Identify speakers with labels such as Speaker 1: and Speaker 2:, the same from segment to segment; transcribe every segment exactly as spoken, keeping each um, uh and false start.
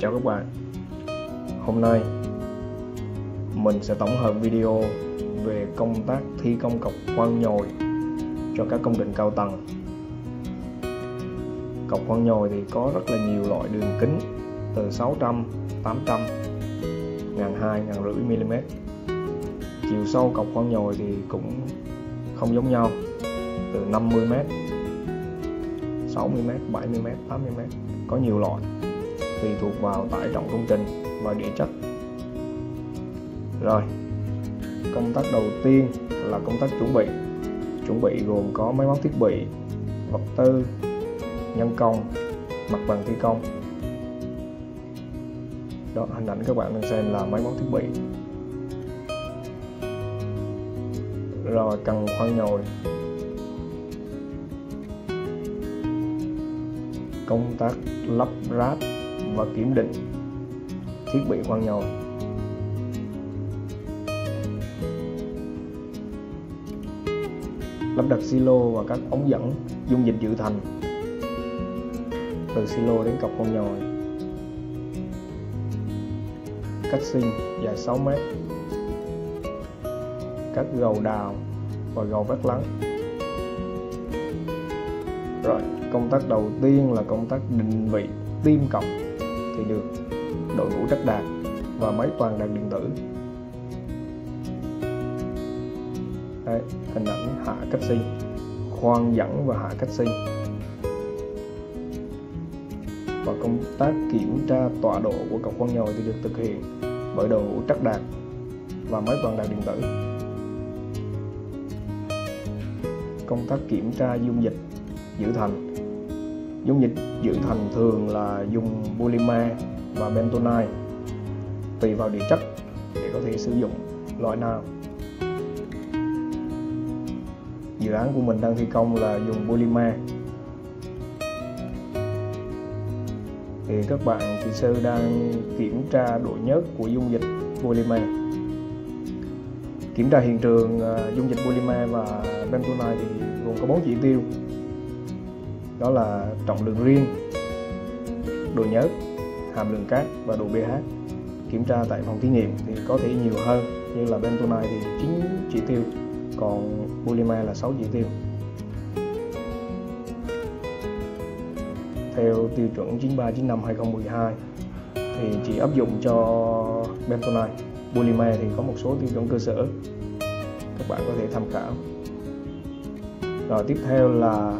Speaker 1: Chào các bạn. Hôm nay mình sẽ tổng hợp video về công tác thi công cọc khoan nhồi cho các công trình cao tầng. Cọc khoan nhồi thì có rất là nhiều loại đường kính, từ sáu trăm, tám trăm, một nghìn hai trăm, một nghìn năm trăm mi li mét. Chiều sâu cọc khoan nhồi thì cũng không giống nhau, từ năm mươi mét, sáu mươi mét, bảy mươi mét, tám mươi mét, có nhiều loại tùy thuộc vào tải trọng công trình và địa chất. Rồi, công tác đầu tiên là công tác chuẩn bị. Chuẩn bị gồm có máy móc thiết bị, vật tư, nhân công, mặt bằng thi công. Đó, hình ảnh các bạn đang xem là máy móc thiết bị. Rồi, cần khoan nhồi. Công tác lắp ráp và kiểm định thiết bị khoan nhồi. Lắp đặt silo và các ống dẫn dung dịch dự thành từ silo đến cọc khoan nhồi. Cách sinh dài sáu mét. Các gầu đào và gầu vách lắng. Rồi, công tác đầu tiên là công tác định vị tim cọc thì được đội ngũ trắc đạt và máy toàn đạc điện tử. Đấy, hình ảnh hạ cách sinh, khoan dẫn và hạ cách sinh. Và công tác kiểm tra tọa độ của cọc khoan nhồi thì được thực hiện bởi đội ngũ trắc đạt và máy toàn đạc điện tử. Công tác kiểm tra dung dịch dự thành. Dung dịch dự thành thường là dùng polymer và bentonite, tùy vào địa chất để có thể sử dụng loại nào. Dự án của mình đang thi công là dùng polymer, thì các bạn kỹ sư đang kiểm tra độ nhớt của dung dịch polymer. Kiểm tra hiện trường dung dịch polymer và bentonite thì gồm có bốn chỉ tiêu, đó là trọng lượng riêng, độ nhớt, hàm lượng cát và độ pH. Kiểm tra tại phòng thí nghiệm thì có thể nhiều hơn, như là bentonite thì chín chỉ tiêu, còn polymer là sáu chỉ tiêu. Theo tiêu chuẩn chín ba chín năm hai không một hai thì chỉ áp dụng cho bentonite. Polymer thì có một số tiêu chuẩn cơ sở, các bạn có thể tham khảo. Rồi, tiếp theo là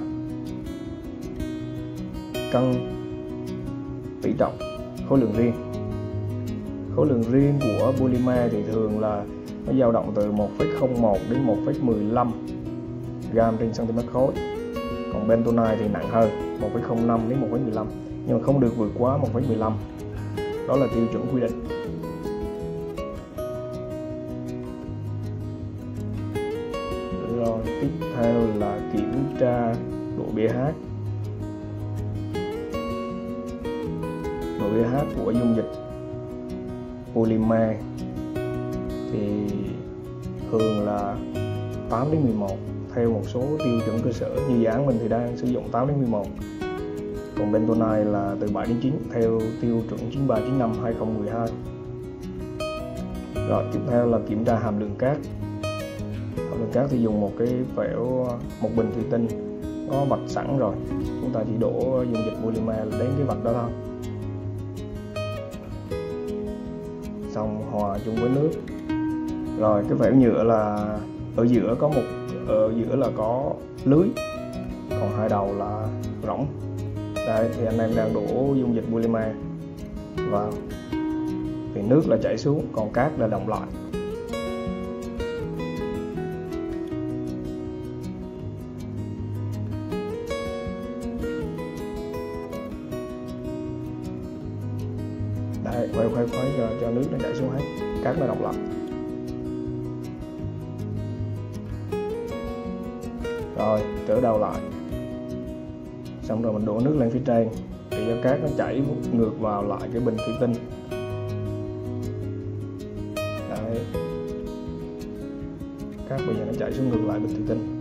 Speaker 1: cân tỷ trọng, khối lượng riêng. Khối lượng riêng của polymer thì thường là nó dao động từ một phẩy không một đến một phẩy mười lăm gam trên cm khối. Còn bentonite thì nặng hơn, một phẩy không năm đến một phẩy mười lăm, nhưng mà không được vượt quá một phẩy mười lăm. Đó là tiêu chuẩn quy định. Rồi, tiếp theo là kiểm tra độ pH. Độ pH của dung dịch polymer thì thường là tám đến mười một theo một số tiêu chuẩn cơ sở. Như dự án mình thì đang sử dụng tám đến mười một. Còn bentonite là từ bảy đến chín theo tiêu chuẩn chín ba chín năm hai không một hai. Rồi, tiếp theo là kiểm tra hàm lượng cát. Hàm lượng cát thì dùng một cái phễu, một bình thủy tinh có vạch sẵn rồi, chúng ta chỉ đổ dung dịch polymer đến cái vạch đó thôi, xong hòa chung với nước. Rồi, cái phễu nhựa là ở giữa có một ở giữa là có lưới, còn hai đầu là rỗng. Đây thì anh em đang đổ dung dịch polymer vào thì nước là chảy xuống, còn cát là đọng lại. Đây, quay quay quay cho, cho nước nó chảy xuống hết, cát nó đọng lại. Rồi, trở đầu lại. Xong rồi mình đổ nước lên phía trên để cho cát nó chảy ngược vào lại cái bình thủy tinh. Đấy, cát bây giờ nó chảy xuống ngược lại bình thủy tinh.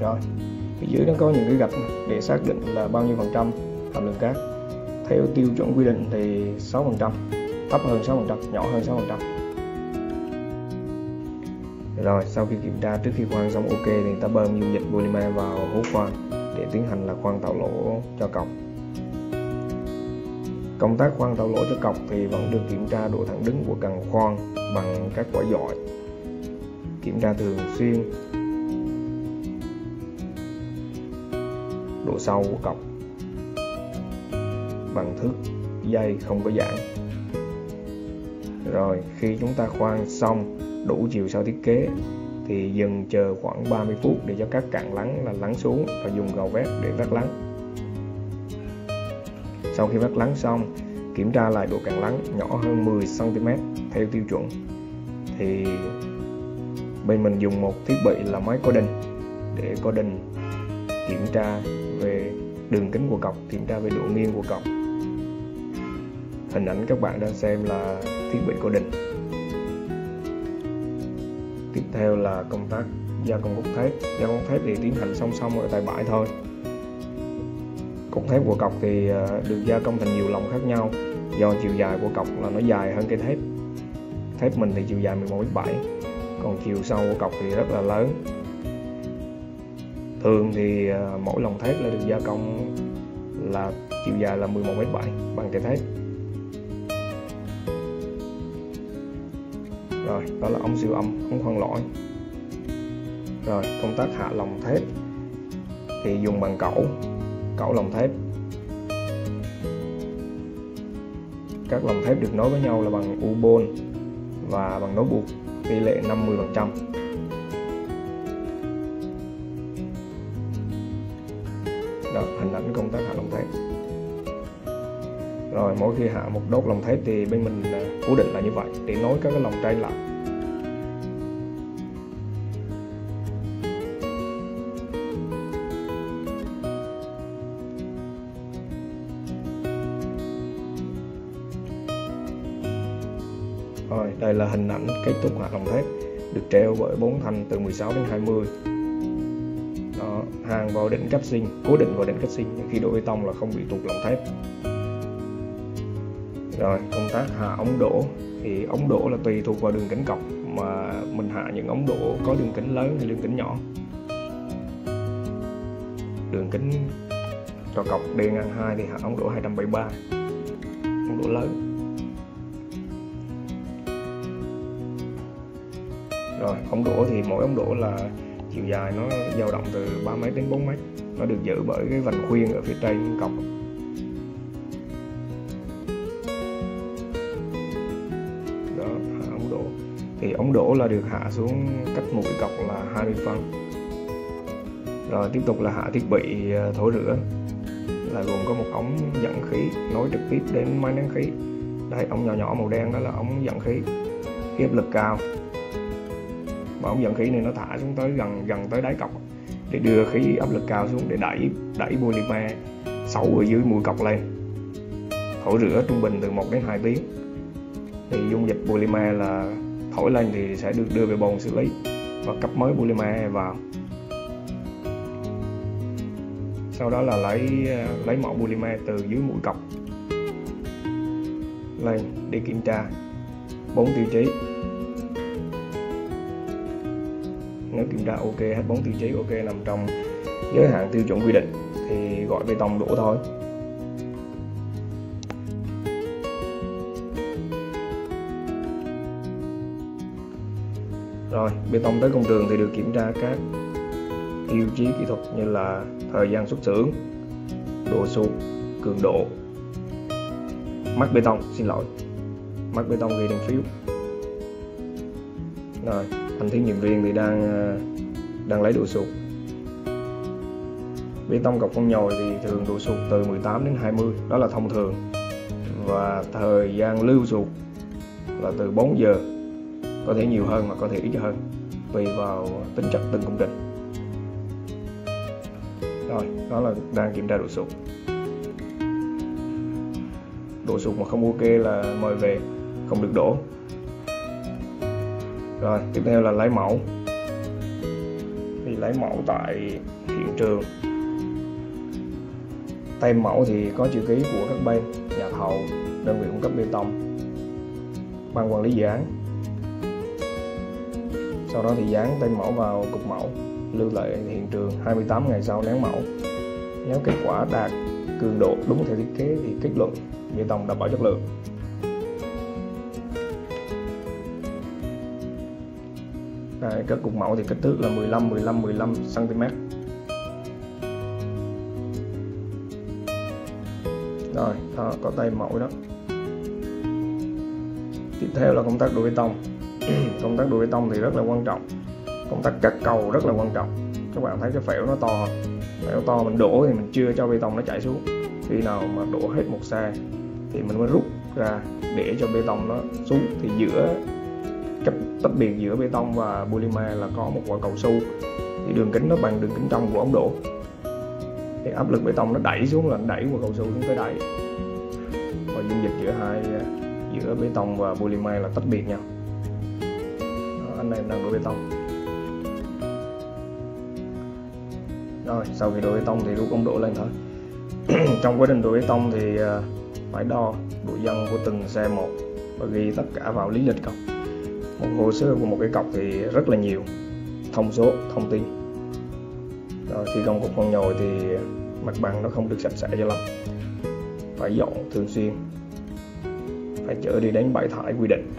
Speaker 1: Rồi, phía dưới nó có những cái gạch để xác định là bao nhiêu phần trăm hàm lượng cát. Theo tiêu chuẩn quy định thì sáu phần trăm, thấp hơn sáu phần trăm, nhỏ hơn sáu phần trăm. Rồi, sau khi kiểm tra trước khi khoan xong ok thì ta bơm dung dịch polymer vào hố khoan để tiến hành là khoan tạo lỗ cho cọc. Công tác khoan tạo lỗ cho cọc thì vẫn được kiểm tra độ thẳng đứng của cần khoan bằng các quả dọi, kiểm tra thường xuyên độ sâu của cọc bằng thước dây không có giãn. Rồi khi chúng ta khoan xong đủ chiều sâu thiết kế thì dừng chờ khoảng ba mươi phút để cho các cạn lắng là lắng xuống và dùng gầu vét để vét lắng. Sau khi vét lắng xong, kiểm tra lại độ cạn lắng nhỏ hơn mười xăng ti mét theo tiêu chuẩn thì bên mình dùng một thiết bị là máy coding để coding kiểm tra về đường kính của cọc, kiểm tra về độ nghiêng của cọc. Hình ảnh các bạn đang xem là thiết bị coding. Tiếp theo là công tác gia công cốt thép. Gia công thép thì tiến hành song song ở tại bãi thôi. Cốt thép của cọc thì được gia công thành nhiều lòng khác nhau do chiều dài của cọc là nó dài hơn cây thép. Thép mình thì chiều dài mười một mét bảy, còn chiều sâu của cọc thì rất là lớn. Thường thì mỗi lòng thép là được gia công là chiều dài là mười một mét bảy bằng cây thép. Rồi, đó là ống siêu âm, ống khoan lõi. Rồi, công tác hạ lòng thép thì dùng bằng cẩu, cẩu lòng thép. Các lòng thép được nối với nhau là bằng U-bôn và bằng nối buộc tỷ lệ năm mươi phần trăm. Đó, hình ảnh công tác hạ lòng thép. Rồi mỗi khi hạ một đốt lòng thép thì bên mình cố định là như vậy để nối các cái lòng trên lại. Rồi đây là hình ảnh kết thúc hạ lòng thép, được treo bởi bốn thanh từ mười sáu đến hai mươi. Đó, hàng vào đỉnh cách sinh, cố định vào đỉnh cách sinh, nhưng khi đổ bê tông là không bị tuột lòng thép. Rồi công tác hạ ống đổ thì ống đổ là tùy thuộc vào đường kính cọc mà mình hạ những ống đổ có đường kính lớn hay đường kính nhỏ. Đường kính cho cọc D ngang hai thì hạ ống đổ hai trăm bảy mươi ba, ống đổ lớn. Rồi ống đổ thì mỗi ống đổ là chiều dài nó dao động từ ba mét đến bốn mét, nó được giữ bởi cái vành khuyên ở phía trên cọc. Đó, hạ ống đổ thì ống đổ là được hạ xuống cách mũi cọc là hai mươi phân. Rồi tiếp tục là hạ thiết bị thổi rửa, là gồm có một ống dẫn khí nối trực tiếp đến máy nén khí. Đây, ống nhỏ nhỏ màu đen đó là ống dẫn khí, khí áp lực cao. Và ống dẫn khí này nó thả xuống tới gần gần tới đáy cọc để đưa khí áp lực cao xuống để đẩy đẩy polymer sâu ở dưới mũi cọc lên. Thổi rửa trung bình từ một đến hai tiếng. Thì dung dịch polymer là thổi lên thì sẽ được đưa về bồn xử lý và cấp mới polymer vào. Sau đó là lấy lấy mẫu polymer từ dưới mũi cọc lên để kiểm tra bốn tiêu chí. Nếu kiểm tra ok hết bốn tiêu chí ok nằm trong giới hạn tiêu chuẩn quy định thì gọi bê tông đổ thôi. Rồi bê tông tới công trường thì được kiểm tra các tiêu chí kỹ thuật như là thời gian xuất xưởng, độ sụt, cường độ, mắc bê tông, xin lỗi, mắc bê tông ghi trên phiếu. Rồi anh thí nghiệm viên thì đang đang lấy độ sụt. Bê tông cọc con nhồi thì thường độ sụt từ mười tám đến hai mươi, đó là thông thường. Và thời gian lưu sụt là từ bốn giờ, có thể nhiều hơn mà có thể ít hơn, tùy vào tính chất từng công trình. Rồi, đó là đang kiểm tra độ sụt. Độ sụt mà không ok là mời về, không được đổ. Rồi, tiếp theo là lấy mẫu. Thì lấy mẫu tại hiện trường. Tem mẫu thì có chữ ký của các bên, nhà thầu, đơn vị cung cấp bê tông, ban quản lý dự án. Sau đó thì dán tem mẫu vào cục mẫu, lưu lại hiện trường. Hai mươi tám ngày sau nén mẫu. Nếu kết quả đạt cường độ đúng theo thiết kế thì kết luận bê tông đảm bảo chất lượng. Đây, các cục mẫu thì kích thước là mười lăm mười lăm mười lăm xăng ti mét. Rồi, đó, có tay mẫu đó. Tiếp theo là công tác đổ bê tông. Công tác đổ bê tông thì rất là quan trọng. Công tác cắt cầu rất là quan trọng. Các bạn thấy cái phễu nó to không? Phễu to mình đổ thì mình chưa cho bê tông nó chảy xuống. Khi nào mà đổ hết một xe thì mình mới rút ra để cho bê tông nó xuống. Thì giữa cách tách biệt giữa bê tông và polymer là có một quả cầu su, thì đường kính nó bằng đường kính trong của ống đổ. Thì áp lực bê tông nó đẩy xuống là nó đẩy quả cầu su xuống tới đáy, và dung dịch giữa hai giữa bê tông và polymer là tách biệt nhau. Đó, anh này đang đổ bê tông. Rồi sau khi đổ bê tông thì rút ống đổ lên thôi. Trong quá trình đổ bê tông thì phải đo độ dân của từng xe một và ghi tất cả vào lý lịch cọc. Một hồ sơ của một cái cọc thì rất là nhiều thông số, thông tin. Rồi thi công cục con nhồi thì mặt bằng nó không được sạch sẽ cho lắm, phải dọn thường xuyên, phải chở đi đến bãi thải quy định.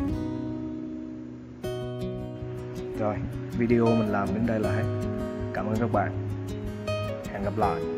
Speaker 1: Rồi video mình làm đến đây là hết. Cảm ơn các bạn, hẹn gặp lại.